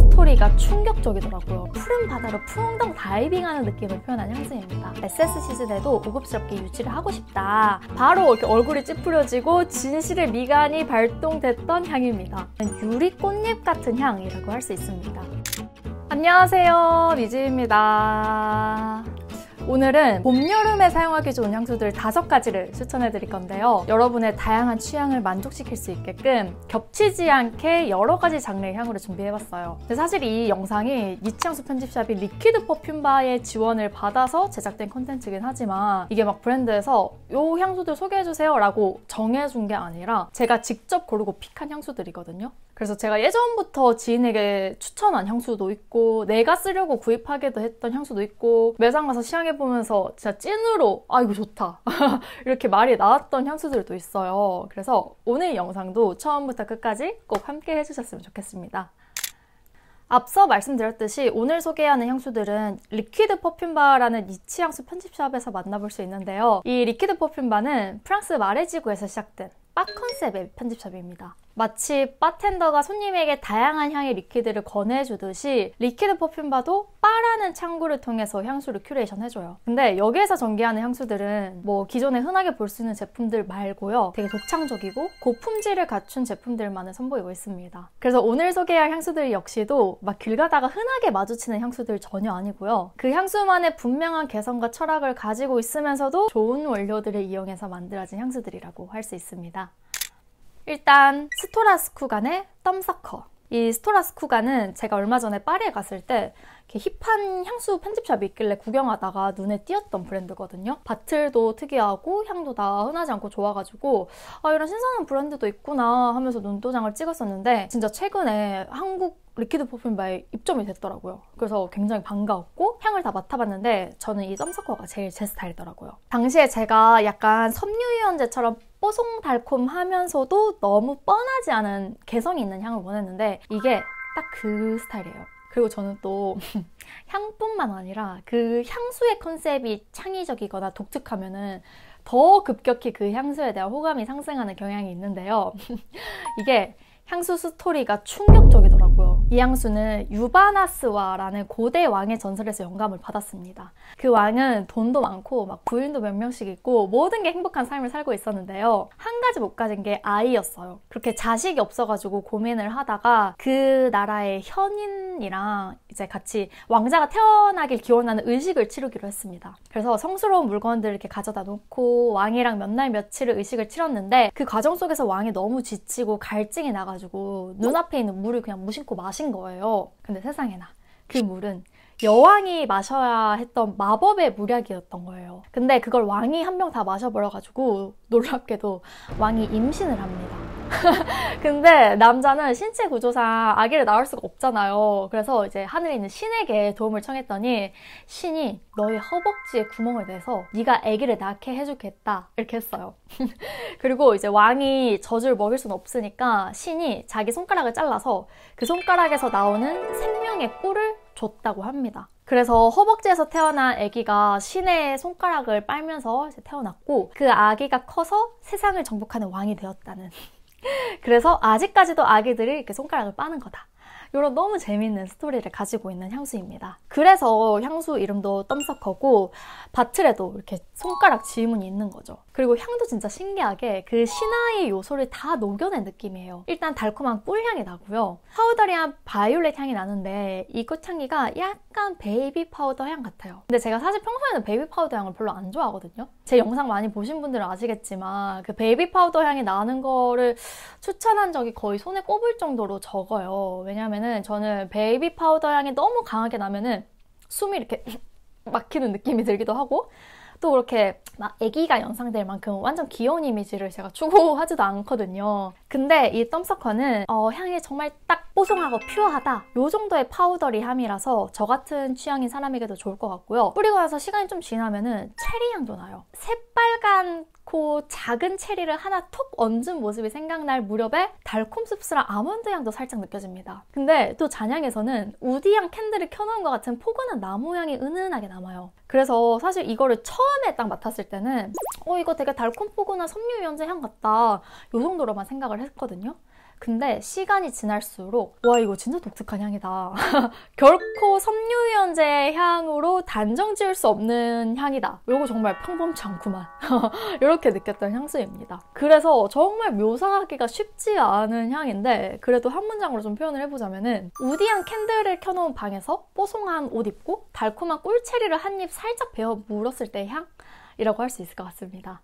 스토리가 충격적이더라고요. 푸른 바다로 풍덩 다이빙하는 느낌을 표현한 향수입니다. SS 시즌에도 고급스럽게 유지를 하고 싶다. 바로 이렇게 얼굴이 찌푸려지고 진실의 미간이 발동됐던 향입니다. 유리 꽃잎 같은 향이라고 할 수 있습니다. 안녕하세요, 미지입니다. 오늘은 봄, 여름에 사용하기 좋은 향수들 5가지를 추천해 드릴 건데요. 여러분의 다양한 취향을 만족시킬 수 있게끔 겹치지 않게 여러 가지 장르의 향으로 준비해봤어요. 근데 사실 이 영상이 니치향수 편집샵이 리퀴드 퍼퓸바의 지원을 받아서 제작된 콘텐츠이긴 하지만 이게 막 브랜드에서 요 향수들 소개해주세요 라고 정해준 게 아니라 제가 직접 고르고 픽한 향수들이거든요. 그래서 제가 예전부터 지인에게 추천한 향수도 있고 내가 쓰려고 구입하기도 했던 향수도 있고 매장 가서 시향해보면서 진짜 찐으로 아 이거 좋다 이렇게 말이 나왔던 향수들도 있어요. 그래서 오늘 영상도 처음부터 끝까지 꼭 함께 해주셨으면 좋겠습니다. 앞서 말씀드렸듯이 오늘 소개하는 향수들은 리퀴드 퍼퓸바라는 니치 향수 편집샵에서 만나볼 수 있는데요. 이 리퀴드 퍼퓸바는 프랑스 마레지구에서 시작된 바 컨셉의 편집샵입니다. 마치 바텐더가 손님에게 다양한 향의 리퀴드를 권해주듯이 리퀴드 퍼퓸바도 바라는 창구를 통해서 향수를 큐레이션 해줘요. 근데 여기에서 전개하는 향수들은 뭐 기존에 흔하게 볼 수 있는 제품들 말고요. 되게 독창적이고 고품질을 갖춘 제품들만을 선보이고 있습니다. 그래서 오늘 소개할 향수들 역시도 막 길 가다가 흔하게 마주치는 향수들 전혀 아니고요. 그 향수만의 분명한 개성과 철학을 가지고 있으면서도 좋은 원료들을 이용해서 만들어진 향수들이라고 할 수 있습니다. 일단 스토라스쿠간의 덤서커. 이 스토라스쿠간은 제가 얼마 전에 파리에 갔을 때 이렇게 힙한 향수 편집샵이 있길래 구경하다가 눈에 띄었던 브랜드거든요. 바틀도 특이하고 향도 다 흔하지 않고 좋아가지고 아 이런 신선한 브랜드도 있구나 하면서 눈도장을 찍었었는데 진짜 최근에 한국 리퀴드 퍼퓸바에 입점이 됐더라고요. 그래서 굉장히 반가웠고 향을 다 맡아봤는데 저는 이 덤서커가 제일 제 스타일이더라고요. 당시에 제가 약간 섬유유연제처럼 뽀송달콤하면서도 너무 뻔하지 않은 개성이 있는 향을 원했는데 이게 딱 그 스타일이에요. 그리고 저는 또 향뿐만 아니라 그 향수의 컨셉이 창의적이거나 독특하면은 더 급격히 그 향수에 대한 호감이 상승하는 경향이 있는데요. 이게 향수 스토리가 충격적이더라고요. 이 향수는 유바나스와라는 고대 왕의 전설에서 영감을 받았습니다. 그 왕은 돈도 많고 막 부인도 몇 명씩 있고 모든 게 행복한 삶을 살고 있었는데요. 한 가지 못 가진 게 아이였어요. 그렇게 자식이 없어가지고 고민을 하다가 그 나라의 현인이랑 이제 같이 왕자가 태어나길 기원하는 의식을 치르기로 했습니다. 그래서 성스러운 물건들을 이렇게 가져다 놓고 왕이랑 몇 날 며칠을 의식을 치렀는데 그 과정 속에서 왕이 너무 지치고 갈증이 나가지고 눈앞에 있는 물을 그냥 무심코 마신 거예요. 근데 세상에나 그 물은 여왕이 마셔야 했던 마법의 물약이었던 거예요. 근데 그걸 왕이 한 병 다 마셔버려가지고 놀랍게도 왕이 임신을 합니다. 근데 남자는 신체 구조상 아기를 낳을 수가 없잖아요. 그래서 이제 하늘에 있는 신에게 도움을 청했더니 신이 너의 허벅지에 구멍을 내서 네가 아기를 낳게 해주겠다 이렇게 했어요. 그리고 이제 왕이 젖을 먹일 수는 없으니까 신이 자기 손가락을 잘라서 그 손가락에서 나오는 생명의 꿀을 줬다고 합니다. 그래서 허벅지에서 태어난 아기가 신의 손가락을 빨면서 이제 태어났고 그 아기가 커서 세상을 정복하는 왕이 되었다는 그래서 아직까지도 아기들이 이렇게 손가락을 빠는 거다. 이런 너무 재밌는 스토리를 가지고 있는 향수입니다. 그래서 향수 이름도 덤서커고 바틀에도 이렇게 손가락 지문이 있는 거죠. 그리고 향도 진짜 신기하게 그 신화의 요소를 다 녹여낸 느낌이에요. 일단 달콤한 꿀향이 나고요. 파우더리한 바이올렛 향이 나는데 이 꽃향기가 약간 베이비 파우더 향 같아요. 근데 제가 사실 평소에는 베이비 파우더 향을 별로 안 좋아하거든요. 제 영상 많이 보신 분들은 아시겠지만 그 베이비 파우더 향이 나는 거를 추천한 적이 거의 손에 꼽을 정도로 적어요. 왜냐면은 저는 베이비 파우더 향이 너무 강하게 나면은 숨이 이렇게 막히는 느낌이 들기도 하고 또 그렇게 막 애기가 연상될 만큼 완전 귀여운 이미지를 제가 추구하지도 않거든요. 근데 이 덤서커는 향이 정말 딱 뽀송하고 퓨어하다 요 정도의 파우더리함이라서 저 같은 취향인 사람에게도 좋을 것 같고요. 뿌리고 나서 시간이 좀 지나면은 체리 향도 나요. 새빨갛고 작은 체리를 하나 톡 얹은 모습이 생각날 무렵에 달콤 씁쓸한 아몬드 향도 살짝 느껴집니다. 근데 또 잔향에서는 우디향 캔들을 켜놓은 것 같은 포근한 나무 향이 은은하게 남아요. 그래서 사실 이거를 처음에 딱 맡았을 때는 이거 되게 달콤 포근한 섬유유연제 향 같다 요 정도로만 생각을 했거든요. 근데 시간이 지날수록 와 이거 진짜 독특한 향이다. 결코 섬유유연제 향으로 단정 지을 수 없는 향이다. 이거 정말 평범치 않구만. 이렇게 느꼈던 향수입니다. 그래서 정말 묘사하기가 쉽지 않은 향인데 그래도 한 문장으로 좀 표현을 해보자면은 우디한 캔들을 켜놓은 방에서 뽀송한 옷 입고 달콤한 꿀체리를 한 입 살짝 베어 물었을 때의 향이라고 할 수 있을 것 같습니다.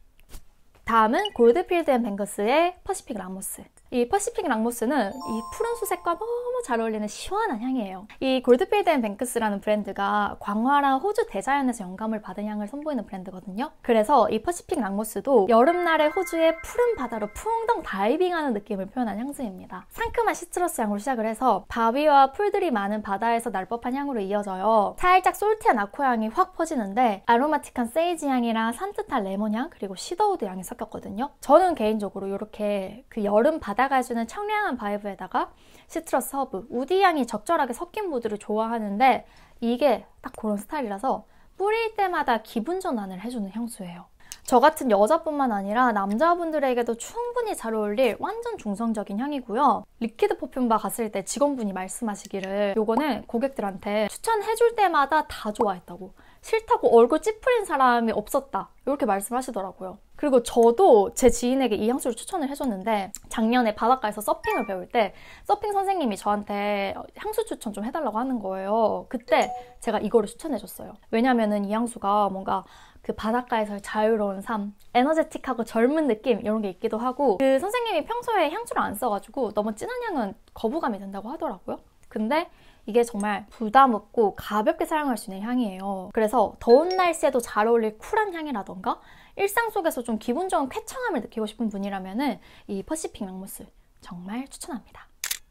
다음은 골드필드 앤 뱅거스의 퍼시픽 랑모스. 이 퍼시픽 랑모스는 이 푸른 수색과 너무 잘 어울리는 시원한 향이에요. 이 골드필드 앤 뱅크스라는 브랜드가 광활한 호주 대자연에서 영감을 받은 향을 선보이는 브랜드거든요. 그래서 이 퍼시픽 랑모스도 여름날의 호주의 푸른 바다로 풍덩 다이빙하는 느낌을 표현한 향수입니다. 상큼한 시트러스 향으로 시작을 해서 바위와 풀들이 많은 바다에서 날 법한 향으로 이어져요. 살짝 솔티한 아쿠 향이 확 퍼지는데 아로마틱한 세이지 향이랑 산뜻한 레몬 향 그리고 시더우드 향이 섞였거든요. 저는 개인적으로 이렇게 그 여름 바다가 해주는 청량한 바이브에다가 시트러스 허브, 우디 향이 적절하게 섞인 무드를 좋아하는데 이게 딱 그런 스타일이라서 뿌릴 때마다 기분 전환을 해주는 향수예요. 저 같은 여자뿐만 아니라 남자분들에게도 충분히 잘 어울릴 완전 중성적인 향이고요. 리퀴드 퍼퓸바 갔을 때 직원분이 말씀하시기를 요거는 고객들한테 추천해줄 때마다 다 좋아했다고, 싫다고 얼굴 찌푸린 사람이 없었다 이렇게 말씀하시더라고요. 그리고 저도 제 지인에게 이 향수를 추천을 해줬는데 작년에 바닷가에서 서핑을 배울 때 서핑 선생님이 저한테 향수 추천 좀 해달라고 하는 거예요. 그때 제가 이거를 추천해줬어요. 왜냐면은 이 향수가 뭔가 그 바닷가에서의 자유로운 삶, 에너제틱하고 젊은 느낌 이런 게 있기도 하고 그 선생님이 평소에 향수를 안 써가지고 너무 진한 향은 거부감이 든다고 하더라고요. 근데 이게 정말 부담 없고 가볍게 사용할 수 있는 향이에요. 그래서 더운 날씨에도 잘 어울릴 쿨한 향이라던가 일상 속에서 좀 기분 좋은 쾌청함을 느끼고 싶은 분이라면 이 퍼시픽 랑모스 정말 추천합니다.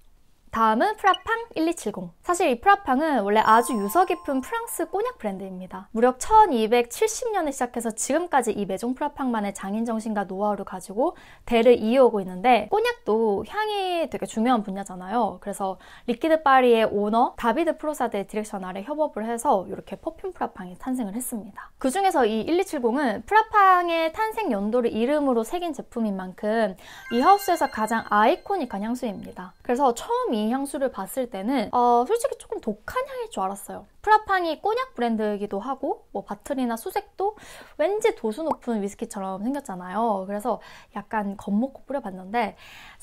다음은 프라팡 1270. 사실 이 프라팡은 원래 아주 유서 깊은 프랑스 꼬냑 브랜드입니다. 무려 1270년에 시작해서 지금까지 이 메종 프라팡만의 장인정신과 노하우를 가지고 대를 이어오고 있는데 꼬냑도 향이 되게 중요한 분야잖아요. 그래서 리퀴드 파리의 오너 다비드 프로사드의 디렉션 아래 협업을 해서 이렇게 퍼퓸 프라팡이 탄생을 했습니다. 그 중에서 이 1270은 프라팡의 탄생 연도를 이름으로 새긴 제품인 만큼 이 하우스에서 가장 아이코닉한 향수입니다. 그래서 처음 이 향수를 봤을 때는 솔직히 조금 독한 향일 줄 알았어요. 프라팡이 꼬냑 브랜드이기도 하고 뭐 바틀이나 수색도 왠지 도수 높은 위스키처럼 생겼잖아요. 그래서 약간 겁먹고 뿌려봤는데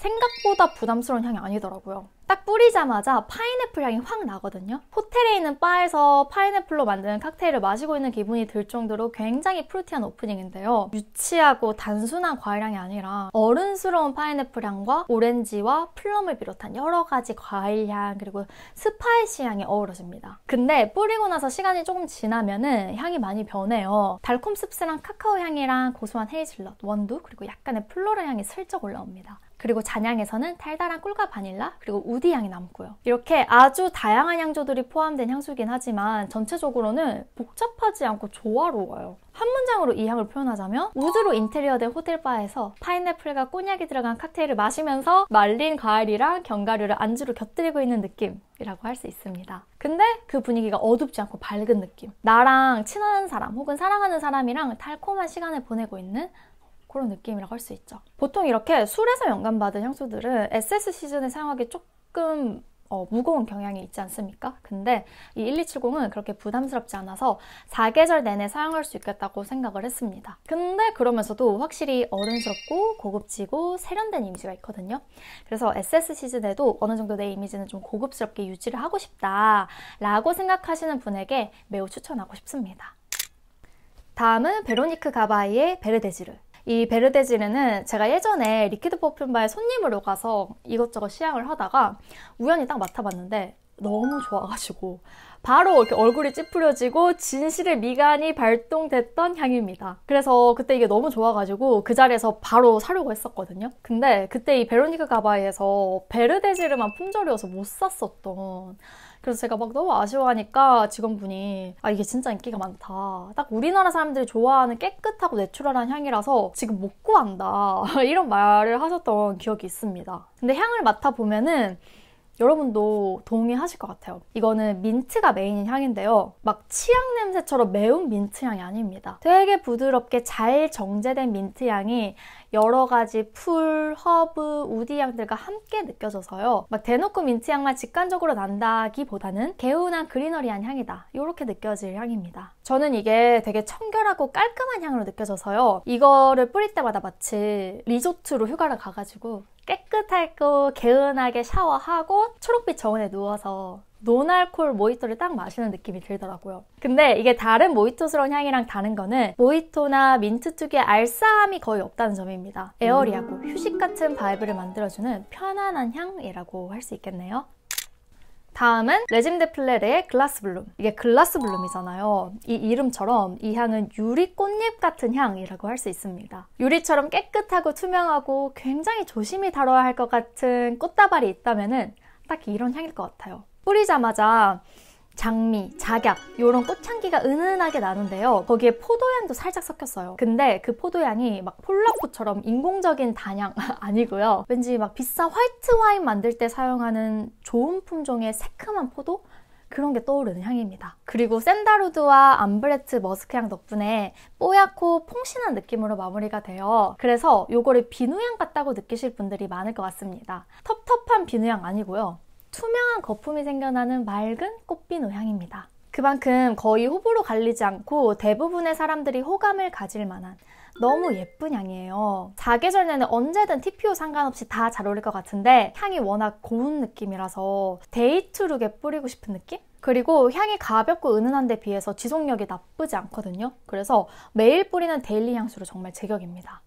생각보다 부담스러운 향이 아니더라고요. 딱 뿌리자마자 파인애플 향이 확 나거든요. 호텔에 있는 바에서 파인애플로 만든 칵테일을 마시고 있는 기분이 들 정도로 굉장히 프루티한 오프닝인데요. 유치하고 단순한 과일향이 아니라 어른스러운 파인애플 향과 오렌지와 플럼을 비롯한 여러 가지 과일향 그리고 스파이시 향이 어우러집니다. 근데 뿌리고 나서 시간이 조금 지나면은 향이 많이 변해요. 달콤 씁쓸한 카카오 향이랑 고소한 헤이즐넛, 원두 그리고 약간의 플로럴 향이 슬쩍 올라옵니다. 그리고 잔향에서는 달달한 꿀과 바닐라 그리고 우디 향이 남고요. 이렇게 아주 다양한 향조들이 포함된 향수긴 하지만 전체적으로는 복잡하지 않고 조화로워요. 한 문장으로 이 향을 표현하자면 우드로 인테리어된 호텔바에서 파인애플과 꼬냑이 들어간 칵테일을 마시면서 말린 과일이랑 견과류를 안주로 곁들이고 있는 느낌이라고 할 수 있습니다. 근데 그 분위기가 어둡지 않고 밝은 느낌. 나랑 친한 사람 혹은 사랑하는 사람이랑 달콤한 시간을 보내고 있는 그런 느낌이라고 할 수 있죠. 보통 이렇게 술에서 영감받은 향수들은 SS 시즌에 사용하기 조금 무거운 경향이 있지 않습니까? 근데 이 1270은 그렇게 부담스럽지 않아서 사계절 내내 사용할 수 있겠다고 생각을 했습니다. 근데 그러면서도 확실히 어른스럽고 고급지고 세련된 이미지가 있거든요. 그래서 SS 시즌에도 어느 정도 내 이미지는 좀 고급스럽게 유지를 하고 싶다라고 생각하시는 분에게 매우 추천하고 싶습니다. 다음은 베로니크 가바이의 베르데지르. 이 베르데지르는 제가 예전에 리퀴드 퍼퓸바에 손님으로 가서 이것저것 시향을 하다가 우연히 딱 맡아봤는데 너무 좋아가지고 바로 이렇게 얼굴이 찌푸려지고 진실의 미간이 발동됐던 향입니다. 그래서 그때 이게 너무 좋아가지고 그 자리에서 바로 사려고 했었거든요. 근데 그때 이 베로니크 가바이에서 베르데지르만 품절이어서 못 샀었던, 그래서 제가 막 너무 아쉬워하니까 직원분이 이게 진짜 인기가 많다. 딱 우리나라 사람들이 좋아하는 깨끗하고 내추럴한 향이라서 지금 못 구한다. 이런 말을 하셨던 기억이 있습니다. 근데 향을 맡아보면은 여러분도 동의하실 것 같아요. 이거는 민트가 메인인 향인데요. 막 치약 냄새처럼 매운 민트 향이 아닙니다. 되게 부드럽게 잘 정제된 민트 향이 여러 가지 풀, 허브, 우디 향들과 함께 느껴져서요. 막 대놓고 민트 향만 직관적으로 난다기보다는 개운한 그리너리한 향이다. 이렇게 느껴질 향입니다. 저는 이게 되게 청결하고 깔끔한 향으로 느껴져서요. 이거를 뿌릴 때마다 마치 리조트로 휴가를 가가지고 깨끗하고 개운하게 샤워하고 초록빛 정원에 누워서 노알콜 모히또를 딱 마시는 느낌이 들더라고요. 근데 이게 다른 모히또스러운 향이랑 다른 거는 모히또나 민트 특유의 알싸함이 거의 없다는 점입니다. 에어리하고 휴식 같은 바이브를 만들어주는 편안한 향이라고 할 수 있겠네요. 다음은 레짐 데 플레르의 글라스 블룸. 이게 글라스 블룸이잖아요. 이 이름처럼 이 향은 유리 꽃잎 같은 향이라고 할 수 있습니다. 유리처럼 깨끗하고 투명하고 굉장히 조심히 다뤄야 할 것 같은 꽃다발이 있다면은 딱 이런 향일 것 같아요. 뿌리자마자 장미, 작약 이런 꽃향기가 은은하게 나는데요. 거기에 포도향도 살짝 섞였어요. 근데 그 포도향이 막 폴라포처럼 인공적인 단향 아니고요. 왠지 막 비싼 화이트 와인 만들 때 사용하는 좋은 품종의 새큼한 포도? 그런 게 떠오르는 향입니다. 그리고 샌달우드와 암브레트 머스크향 덕분에 뽀얗고 퐁신한 느낌으로 마무리가 돼요. 그래서 요거를 비누향 같다고 느끼실 분들이 많을 것 같습니다. 텁텁한 비누향 아니고요. 투명한 거품이 생겨나는 맑은 꽃비누 향입니다. 그만큼 거의 호불호 갈리지 않고 대부분의 사람들이 호감을 가질 만한 너무 예쁜 향이에요. 사계절 내내 언제든 TPO 상관없이 다 잘 어울릴 것 같은데 향이 워낙 고운 느낌이라서 데이트룩에 뿌리고 싶은 느낌? 그리고 향이 가볍고 은은한 데 비해서 지속력이 나쁘지 않거든요. 그래서 매일 뿌리는 데일리 향수로 정말 제격입니다.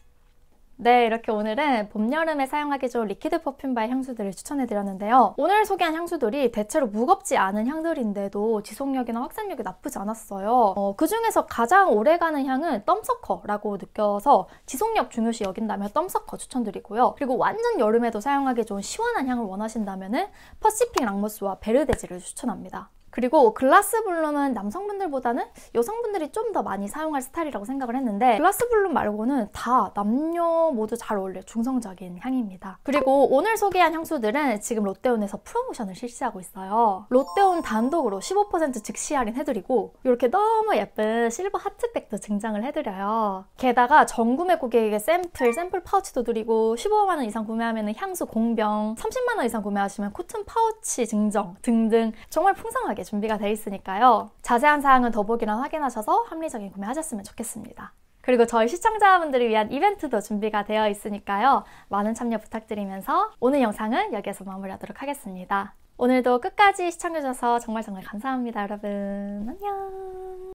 네, 이렇게 오늘은 봄, 여름에 사용하기 좋은 리퀴드 퍼퓸바의 향수들을 추천해드렸는데요. 오늘 소개한 향수들이 대체로 무겁지 않은 향들인데도 지속력이나 확산력이 나쁘지 않았어요. 그 중에서 가장 오래가는 향은 덤서커라고 느껴서 지속력 중요시 여긴다면 덤서커 추천드리고요. 그리고 완전 여름에도 사용하기 좋은 시원한 향을 원하신다면 퍼시픽 랑모스와 베르데지를 추천합니다. 그리고 글라스 블룸은 남성분들보다는 여성분들이 좀 더 많이 사용할 스타일이라고 생각을 했는데 글라스 블룸 말고는 다 남녀 모두 잘 어울려 중성적인 향입니다. 그리고 오늘 소개한 향수들은 지금 롯데온에서 프로모션을 실시하고 있어요. 롯데온 단독으로 15% 즉시 할인해드리고 이렇게 너무 예쁜 실버 하트백도 증정을 해드려요. 게다가 전구매 고객에게 샘플 파우치도 드리고 15만 원 이상 구매하면 향수 공병, 30만 원 이상 구매하시면 코튼 파우치 증정 등등 정말 풍성하게 준비가 되어 있으니까요. 자세한 사항은 더보기란 확인하셔서 합리적인 구매하셨으면 좋겠습니다. 그리고 저희 시청자분들을 위한 이벤트도 준비가 되어 있으니까요. 많은 참여 부탁드리면서 오늘 영상은 여기에서 마무리하도록 하겠습니다. 오늘도 끝까지 시청해주셔서 정말 감사합니다, 여러분. 안녕!